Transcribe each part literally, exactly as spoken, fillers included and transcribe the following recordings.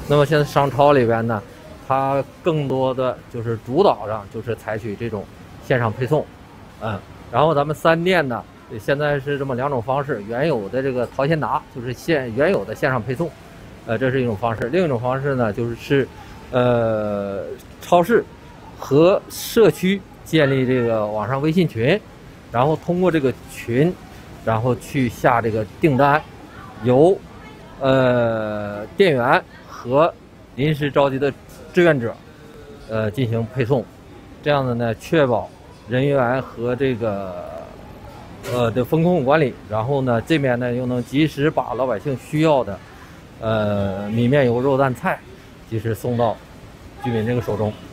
那么现在商超里边呢，它更多的就是主导上就是采取这种线上配送，嗯，然后咱们三店呢，现在是这么两种方式，原有的这个淘鲜达就是线原有的线上配送，呃，这是一种方式；另一种方式呢，就是是，呃，超市和社区建立这个网上微信群，然后通过这个群，然后去下这个订单，由呃店员和临时召集的志愿者，呃进行配送，这样的呢，确保人员和这个呃的风控管理，然后呢，这边呢又能及时把老百姓需要的呃米面油肉蛋菜，及时送到居民这个手中。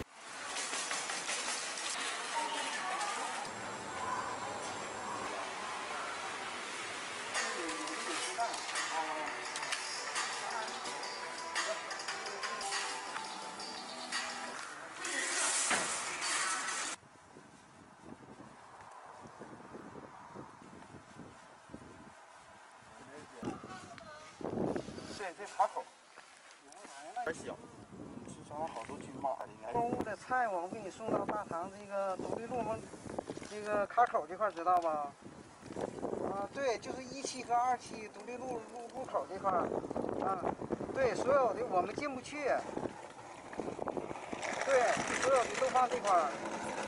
对，这卡口有点小，是装了好多均码的，应该。购物的菜我们给你送到大堂这个独立路这个卡口这块，知道吧？啊，对，就是一期和二期独立路路路口这块，啊，对，所有的我们进不去，对，所有的都放这块。